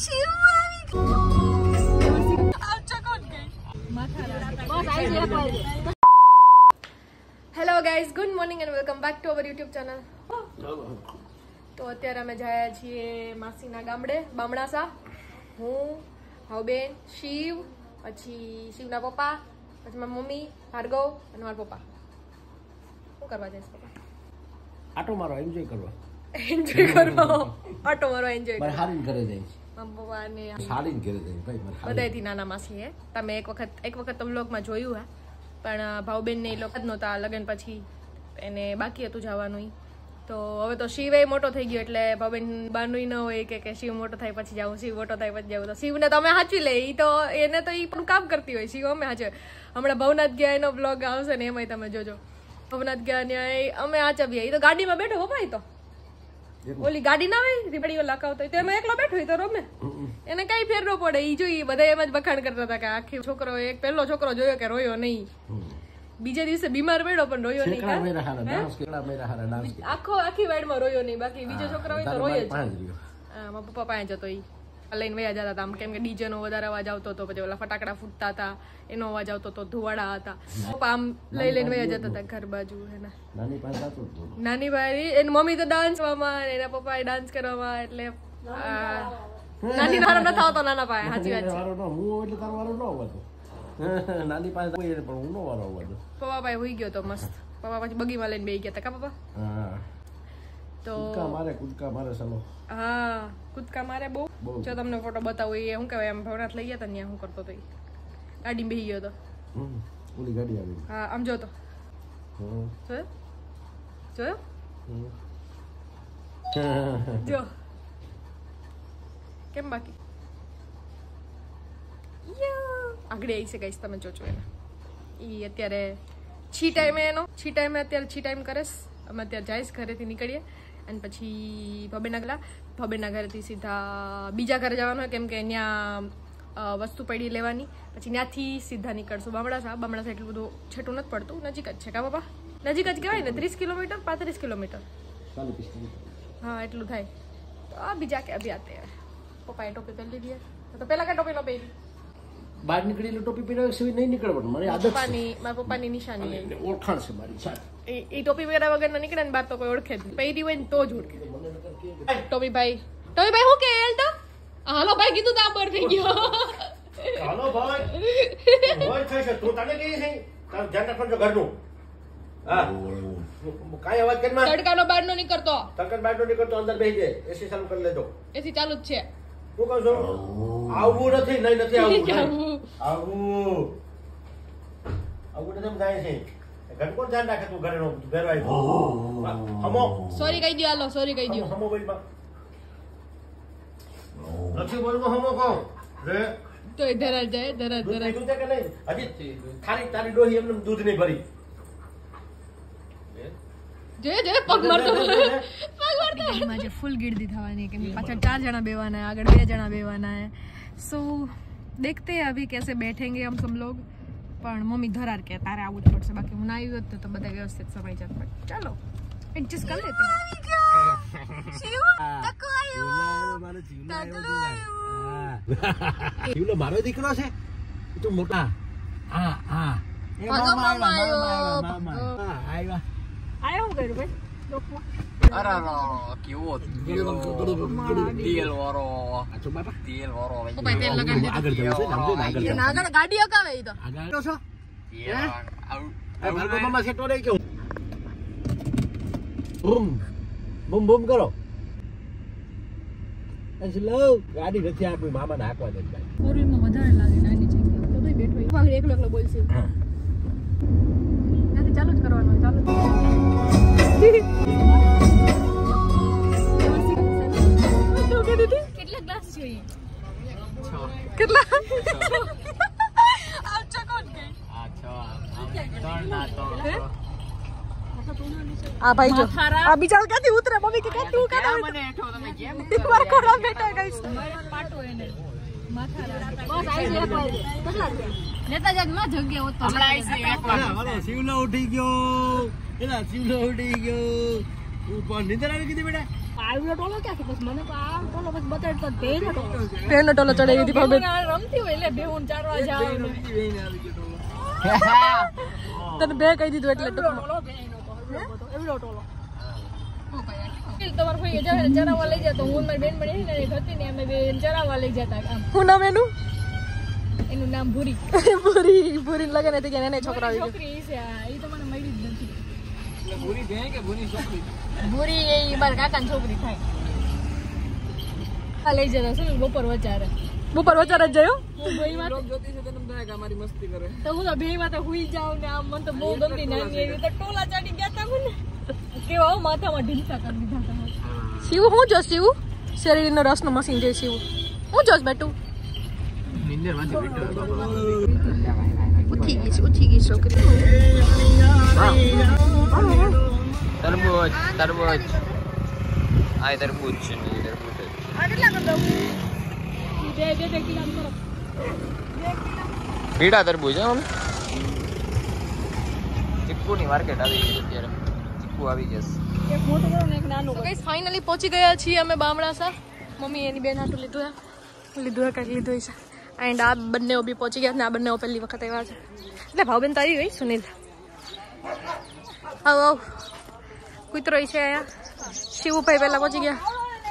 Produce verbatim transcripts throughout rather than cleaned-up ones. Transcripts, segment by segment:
Hello guys, good morning and welcome back to our YouTube channel. તો અત્યારે અમે જયા છીએ માસીના ગામડે બામણાસા. હું, ભાવબેન, શિવ, પછી શિવના પપ્પા, પછી મારી મમ્મી, ભાર્ગવ અને મારા પપ્પા. શું કરવા જઈશ પપ્પા? આટો મારો, એન્જોય કરવા. એન્જોય કરવા આટો મારો એન્જોય કરવા. હારીન ઘરે જઈશ. મારા પપ્પા ને હારીન ઘરે જઈશ ભાઈ. મારે બધાયથી નાના માસી હે. તમે એક વખત એક વખત તો વ્લોગમાં જોયું હે, પણ ભાવબેન ને એ લોકો જ નહોતા લગ્ન પછી, એને બાકી હતું જવાનું. તો હવે તો શિવ એ મોટો થઈ ગયો એટલે ભાવબેન બાનું ન હોય કે કે શિવ મોટો થાય પછી જાઉં, શિવ મોટો થાય પછી જાઉં. તો શિવને તો અમે સાચવી લે, એ તો એને તો એ પણ કામ કરતી હોય. શિવ અમે સાચવે. હમણાં ભવનાથ ગયા એનો બ્લોગ આવશે ને એમાંય તમે જોજો. ભવનાથ ગયા ત્યાં અમે સાચવીએ. એ તો ગાડીમાં બેઠો પપ્પા. એ તો ઓલી ગાડી ના હોય રીબડીઓ લખાવતો હોય તો એમાં એકલો બેઠો હોય તો રમે, એને કઈ ફેર ન પડે. ઈ જોઈ બધા એમ જ વખાણ કરતા હતા કે આખી છોકરો એક પહેલો છોકરો જોયો કે રોયો નહીં. બીજે દિવસે બીમાર પડ્યો પણ રોયો નહીં. આખો આખી વાઈડમાં રોયો નહીં. બાકી બીજો છોકરો હોય તો રોયો જ. હા, મારા પપ્પા પાસે જતો ઈ લઈને વયા જતા હતા. કેમ કે ડીજે નો વધારે અવાજ આવતો હતો, પછી ઓલા ફટાકડા ફૂટતા હતા એનો અવાજ આવતો હતો, ધુવાડા હતા. પપ્પા આમ લઈ લઈને વયા જતા હતા ઘર બાજુ. એના નાની ભાઈ એની મમ્મી તો ડાન્સ કરવામાં, એના પપ્પા ડાન્સ કરવામાં. એટલે નાની વારો ન થતો નાના પાસે. સાચી વાત છે. નાની પાસે પણ હું નો વારો આવતો. પપ્પા પાસે હોઈ ગયો તો મસ્ત. પપ્પા પછી બગીમાં લઈને બેસી ગયા હતા કા પપ્પા? હા. તો કૂદકા મારે કૂદકા મારે ચાલો. હા, કૂદકા મારે બહુ. જો તમને ફોટો બતાવું, એ શું કહેવાય, એમ ભવનાથ લઈ ગયા હતા ત્યાં શું કરતો હતો. ગાડી બેસી ગયો હતો. ઓલી ગાડી આવી. હા, આમ જો તો જોયો જોયો જો કેમ બાકી આગળ આવી છે ગાઈસ, તમે જોજો એને. એ અત્યારે છી ટાઈમે એનો છી ટાઈમે અત્યારે છી ટાઈમ કરેશ. અમે અત્યારે જઈશ, ઘરેથી નીકળીએ અને પછી ભબેના ગલા ભબેના ઘરેથી સીધા બીજા ઘરે જવાનું હોય, કેમ કે ત્યાં વસ્તુ પડી લેવાની. પછી ત્યાંથી સીધા નીકળશું બામણાસા. બામણાસા એટલું બધું છેટું નથી પડતું, નજીક જ છે કા બાપા? નજીક જ કહેવાય ને. ત્રીસ કિલોમીટર પાંત્રીસ કિલોમીટર હા એટલું થાય. તો આ બીજા કે અભી આતે પપ્પાએ ટોપી પહેરી લીધી. તો પેલા કઈ ટોપી ન પહેરી? બહાર નીકળી ટોપી પહેર્યા સિવાય નહીં નીકળવાનું. મારી આદત છે. પપ્પાની મારા પપ્પાની નિશાની ઓળખાણ છે મારી સાથે. એ ટોપી પહેર્યા વગર ના નીકળે ને બહાર તો કોઈ ઓળખે જ નહીં. પહેરી હોય ને તો જ ઓળખે. ટોપી ભાઈ ટોપી ભાઈ શું કે એલ તો હાલો ભાઈ કીધું તો આ બર થઈ ગયો. હાલો ભાઈ હોય થઈ છે. તું તને કહી છે તાર ધ્યાન રાખજો ઘરનું. હા કાઈ અવાજ કર માં. તડકાનો બહાર નો નીકળતો. તડકાનો બહાર નો નીકળતો અંદર બેસી જાય. એસી ચાલુ કરી લેજો. એસી ચાલુ જ છે. શું કહો છો? આવું નથી. નહીં નથી આવું. આવું આવું નથી જાય છે. ઘર કોણ ધ્યાન રાખે? તું ઘરે નો ઘર આવી હમો સોરી કહી દો. હાલો સોરી કહી દો. હમો બોલ માં નથી બોલમાં હમો કહો રે. તો ધરા જાય ધરા ધરા દૂધ કે નહીં હજી ખાલી તારી ડોહી એમને દૂધ નહીં ભરી. જે જે પગ મારતો પગ મારતો માં જે ફૂલ ગીર્દી થવાની કે પાછળ ચાર જણા બેવાના है, આગળ બે જણા બેવાના है. सो देखते हैं अभी कैसे बैठेंगे हम सब लोग. પણ મમ્મી ધરાર કે તારે આવું જ પડશે, બાકી હું ના આવી હોત તો બધા વ્યવસ્થિત સમય જત. પણ ચાલો એડજસ્ટ કરી લેતે. જીવલો મારો દીકરો છે. તું મોટા હા હા આયો હું કર્યું ભાઈ લોકમાં. અરે કેવો તેલ વાળો તેલ વાળો પપ્પા તેલ લગાડી આગળ જવું છે. દીધું. આગળ ગાડી અકાવે ઈ તો આગળ છો. આવું ભાર્ગવ મામા સેટો રહી ગયો. બૂમ બૂમ બૂમ કરો. હેલો ગાડી નથી આપી મામાને હાંકવા દે ભાઈ. ફોરવીલમાં વધારે લાગે નાની જગ્યા. તો તોય બેઠો આગળ એકલો એકલો બોલશે. નથી ચાલુ જ કરવાનું. ચાલુ કેટલા ગ્લાસ છે? કેટલા? આ ચકોટ કે આ છ ત્રણ ના ત્રણ આ ભાઈ જો આ બીજા ક્યાંથી ઉતરે? મમ્મી કે ક્યાંથી ઉતરે? મને હેઠો તમે કેમ માર કોડા બેઠા ગાઈસ. પાટો એને માથા બસ આઈ એક વાર કેટલા લેતા જાગ માં જગ્યા હોત તો હમણાં આઈસ ને એક વાર હાલો શિવલો ઉઠી ગયો. એલા શિવલો ઉઠી ગયો. ઉપર નિંદર આવી કીધી બેટા. આવ્યો ટોલો ક્યાંથી પછી મને તો આ ટોલો પછી બતાડતો ભેજ હતો બેનો ટોલો ચડાવી દીધી ભાવબેન રમતી હોય એટલે બેહુન ચારવા જાવ તને બે કહી દીધું એટલે ટૂંકમાં ટોલો બેનો એવડો ટોલો તમારે કોઈ ચરાવવા લઈ જતો હું મારી બેન બની ને હતી ને અમે બે ચરાવવા લઈ જતા આમ શું નામ એનું એનું નામ ભૂરી પૂરી પૂરી લગન હતી કે એને છોકરા આવી ગયા છોકરી છે આ એ તો મને મળી જ નથી ભૂરી બે કે ભૂરી છોકરી ભૂરી એ મારા કાકાની છોકરી થાય આ લઈ જતા શું બપોર વચારે બપોર વચાર જ જયો હું બેયમાં તો હું તો બેયમાં તો હુઈ જાઉં ને આમ મને તો બહુ ગમતી નાની એવી તો ટોલા ચાડી ગયા તા મને કેવા માથામાં ઢીંચા કરી દીધા હતા શિવ હું જો શિવ શેરડીનો રસનું મશીન છે શિવ હું જોશ બેટું નિંદર માંથી બેઠો ઉઠી ગઈ છે ઉઠી ગઈ છોકરી તરબૂચ તરબૂચ આ તરબૂચ છે ને તરબૂચ આ કેટલા કર દઉં બે બે બે કિલો કરો પીડા તરબૂચ હે મમ્મી ચીકુની માર્કેટ આવી ગઈ અત્યારે ચીકુ આવી જશે એક મોટો કરો ને એક નાનો તો ગાઈસ ફાઇનલી પહોંચી ગયા છીએ અમે બામણાસા મમ્મી એની બેન હાટું લીધું હે લીધું હે કંઈક લીધું છે એન્ડ આ બંને બી પહોંચી ગયા ને આ બંને પહેલી વખત આવ્યા છે એટલે ભાવબેન તો આવી ગઈ સુનિલ આવ આવ કૂતરો છે અહીંયા શિવભાઈ પહેલા પહોંચી ગયા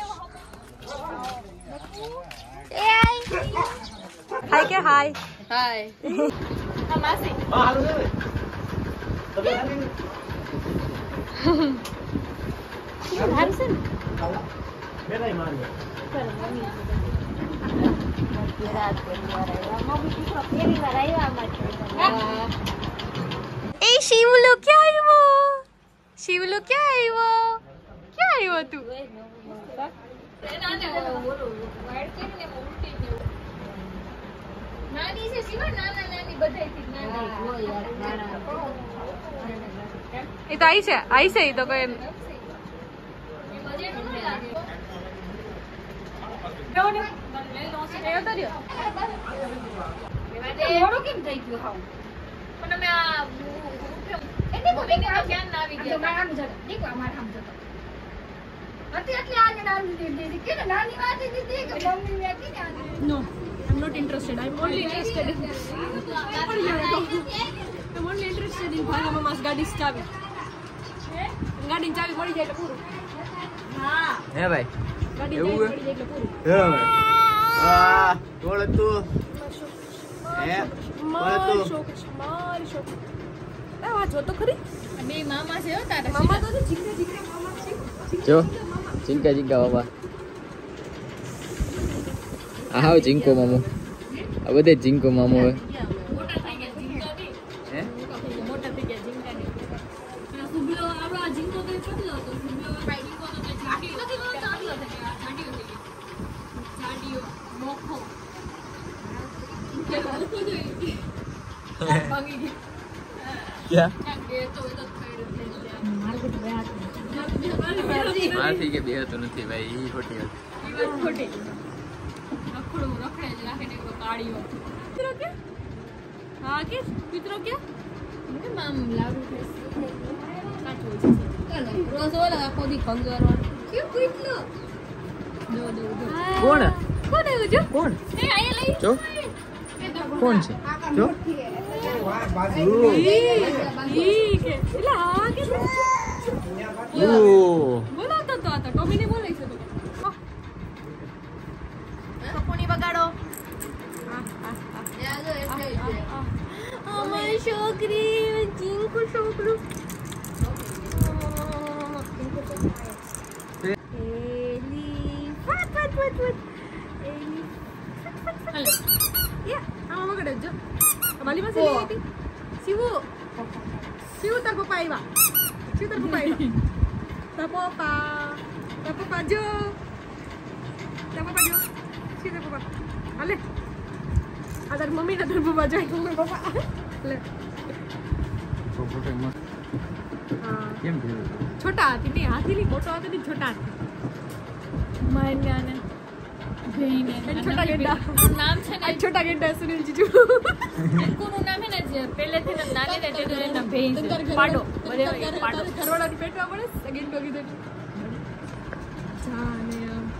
હાય કે હાય હાય આ માસી હા હારું છે તમે હારું છે ને બેનાઈ મારી એ શિવલો ક્યાં આવ્યો શિવલો ક્યાં આવ્યો ક્યાં આવ્યો તું નાની છે શિવા નાના નાની બધાયથી નાની એ તો આઈ છે આઈ છે એ તો કોઈ કેમ થઈ ગયું હાવ પણ અમે આ એટલે તો ધ્યાન ના આવી ગયા આમ જતો દીકો અમાર આમ જતો હતી એટલે આને નાની દીદી કે નાની વાત દીદી કે મમ્મી મે કે no I am not interested I am only interested in I am only interested in ભાગા મામાસ ગાડી ચાવી ગાડી ચાવી મળી જાય એટલે પૂરું હા હે ભાઈ ગાડી એવું ચાવી મળી જાય એટલે પૂરું હે ભાઈ આ કોણ તું હે મારી છોકરી છે, મારી છોકરી આ વાત જો તો ખરી બે મામા છે હો તારા મામા તો છે, જીગરા જીગરા મામા છે જો ચિંકા ચિંકા બાબા આ હાવ ચિંકો મામો આ બધે ચિંકો મામો હોય મોટા થઈ ગયા જીંકા ની હે મોટા થઈ ગયા જીંકા ની પેલા સુબલો આપણો આ જીંકો તો કેટલો હતો સુબલો ભાઈ જીંકો તો તે જાડી નથી ચાલ્યો થઈ ગયા જાડીઓ થઈ ગઈ જાડીઓ મોખો કે હાલતો જોઈ ભાગી ગઈ ક્યાં ક્યાં ગયો તો એ તો થઈ રહ્યો માર્કેટ ગયા માથી કે બે તો નથી ભાઈ ઈ ખોટી વાત ઈ વાત ખોટી રખડું રખડે જ રાખે ને કોઈ કાળીઓ મિત્રો કે હા કે મિત્રો કે કે મામ લાડુ છે કાચો છે ચાલો રોજ ઓલા આખો દી ખંજવારવાનું કેમ કેટલો દો દો દો કોણ કોણ આવ્યું જો કોણ એ આયા લઈ જો કોણ છે જો ઈ કે એટલે હા કે ઓ બોલાવતો તો આ તો ટોમીને બોલાઈ છે તો કપોની બગાડો અમારી છોકરી ચીંકુ છોકરું એલી ફટ ફટ ફટ ફટ એલી ફટ ફટ ફટ યા આમાં બગાડે જો વાલીમાં સે લીધી શિવો શિવ તાર પપ્પા આવ્યા શિવ તાર પપ્પા આવ્યા તાર પપ્પા તાર પપ્પા જો તાર પપ્પા જો શિવ તાર પપ્પા હાલે આ તાર મમ્મી ના તાર પપ્પા જોઈ મમ્મી પપ્પા લે હા કેમ થયું છોટા હતી નહીં હાથી ની મોટો હતો નહીં છોટા હતી માન્ય ને ભેઈને છોટા ગેડા નામ છે ને આ છોટા ગેડા સુનિલ જીજુ કોનું નામ હે ને જે પહેલેથી જ નાની ને એટલે એના ભેઈ છે પાડો બધે પાડો ઘરવાળાનું પેટવા પડે સેકન્ડ ડોગી દે હા અને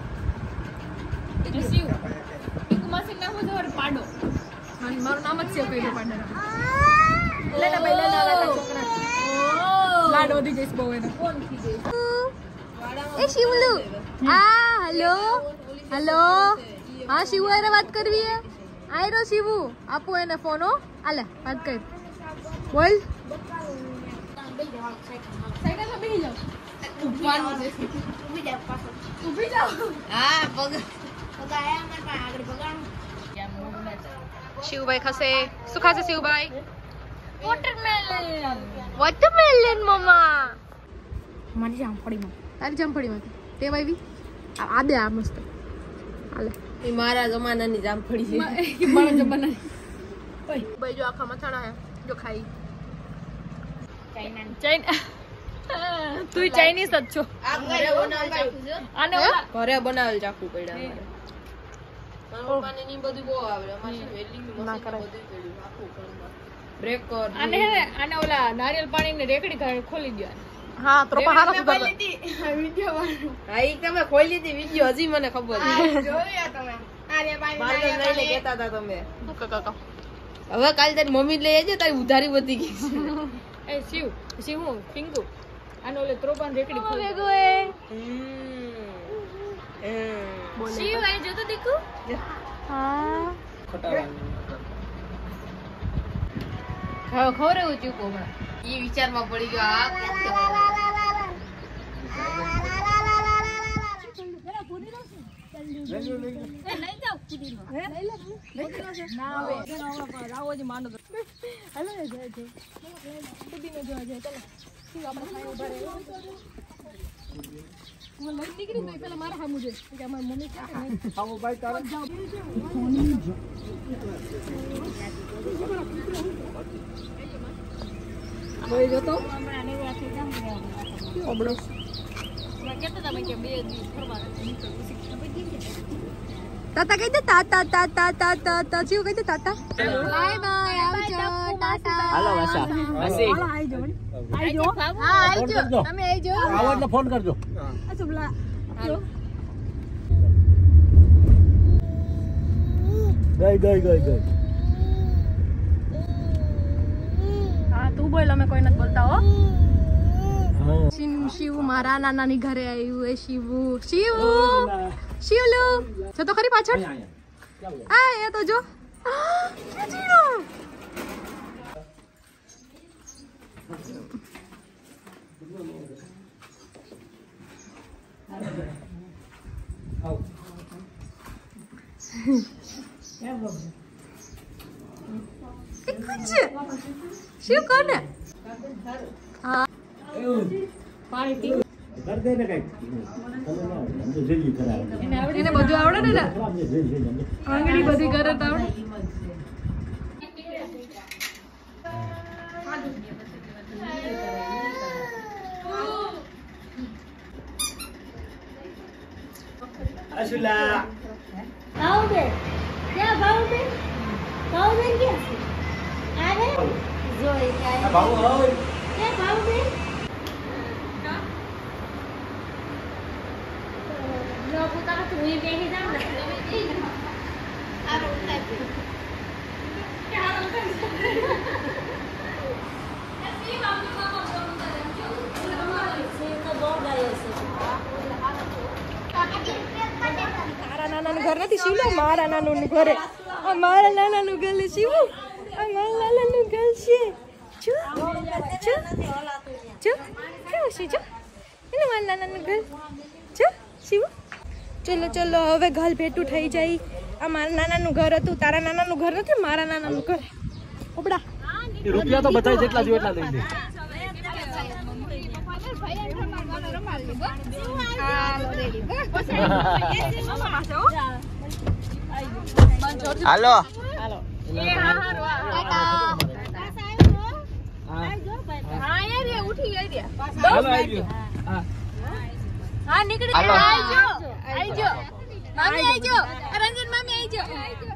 એટલે શિવ ટીકુ માસી નામ છે ઓર પાડો હા મારું નામ જ છે કઈ પાંડા લે ના ભાઈ લે ના લા છોકરા લાડ વધી જઈશ બહુ એને કોણ થી જઈશ એ શિવલુ હા હેલો હેલો હા શિવ આરે વાત કરવી હે આયરો શિવુ આપો એને ફોન હો આલે વાત કર બોલ સાઈકલ માં બેહી જાવ ઉભવાનું છે ઊભી જાવ પાછો ઊભી જાવ હા પગ પગ આયા માર પાસે આગળ પગાણું શિવભાઈ ખાસે શું ખાશે શિવભાઈ વોટરમેલન વોટરમેલન મમ્મા મારી જામફળીમાં તારી જામફળીમાં તે વાવી આ બે આ મસ્ત હાલે એ મારા જમાનાની જામફળી છે મારા જમાના ઓય ભાઈ જો આખા મથાણા હે જો ખાઈ ચાઇના ચાઇના તું ચાઇનીઝ જ છો આ ઘરે બનાવેલ ચાકુ છે આને ઓલા ઘરે બનાવેલ ચાકુ પડ્યા અમારે મારા પપ્પાને ની બધું બહુ આવડે અમારે વેલ્ડિંગ નું ના મશીન કરાય. બધું પડ્યું આખું ઘરમાં બ્રેકર આને હે ને આને ઓલા નારિયેલ પાણીની રેકડી ઘરે ખોલી દે હા તો હારા સુધાર હા ઈ તમે ખોલી હતી વિડિયો હજી મને ખબર છે જોયા તમે આરે મારે લઈને કહેતા હતા તમે કાકા હવે કાલ તારી મમ્મી લઈ આવજો તારી ઉધારી વધી ગઈ છે એ શિવ શિવ હું પિંકુ આને ઓલે ત્રોબાન રેકડી ખોલી દે. હમ. હમ. શિવ આઈ જો તો દીકુ હા ખાવ ખવડાવું ચૂકો હમણાં ઈ વિચારમાં પડી ગયો આ લઈ જાવ પુદીનો ના આવે રાવો જ માંડો હાલો ને જાય છે પુદીનો જોવા જાય ચાલો શિવ આપણે ખાઈ ઉભા રહે હું લઈ નીકળી ગઈ પેલા મારા સામું જોઈ કે અમારી મમ્મી ક્યાં નહીં આવો ભાઈ તારે જાવ બોય જતો હમણાં નેવડા થઈ જામ ઓબડો કેતા તમે કે બે દિવસ ફરવા નીકળવું તાતા કહી દે તાતા તાતા તાતા તા જીવ કહી દે તાતા બાય બાય આવજો ટાટા હાલો વાસા વાસી હાલો આઈ જાવ આઈ જાવ હા ફોન આઈ કરજો. જાવ તમે આઈ જાવ આવો એટલે ફોન કરજો આ સુબલા હાલો ગઈ ગઈ ગઈ ગઈ હા તું બોલ અમે કોઈ નથી બોલતા હો હા શિવ શિવ મારા નાનાની ઘરે આવ્યું એ શિવ શિવ શિવલુ જો તો ખરી પાછળ આ એ તો જો જીનો कुछ शिव कौन है हाँ पानी पी કર દે ને કઈ તમે ના આમ તો જલ્દી કરાવે એને બધું આવડે ને ખરાબ છે જલ્દી જલ્દી આંગળી બધી કરે તો આવડે અશુલા ભાવબેન ક્યાં ભાવબેન ભાવબેન ક્યાં છે આરે જોઈ ક્યાં બાબુ હોય ક્યાં ભાવબેન લો પોતાનો તું એ બેહી જાવ ને આ રોટલા પી ક્યાં રોટલા એસી બાબુ બાબુ સે તો બહુ ગાયો છે મારા નાનાનું ઘર નથી શિવલો મારા નાનાનું ઘર આ મારા નાનાનું ઘર છે શિવ આ મારા નાનાનું ઘર છે જો જો જો કેવું છે જો એને મારા નાનાનું ઘર જો શિવ ચલો ચલો હવે ઘર ભેટું થઈ જાય આ મારા નાનાનું ઘર હતું તારા નાનાનું ઘર નથી મારા નાનાનું ઘર ઉપડા રૂપિયા તો બતાય જેટલા જો એટલા લઈ લે હાલો હા નીકળી હાલો. આઈજો આઈજો મામી આઈજો રંજન મામી આઈજો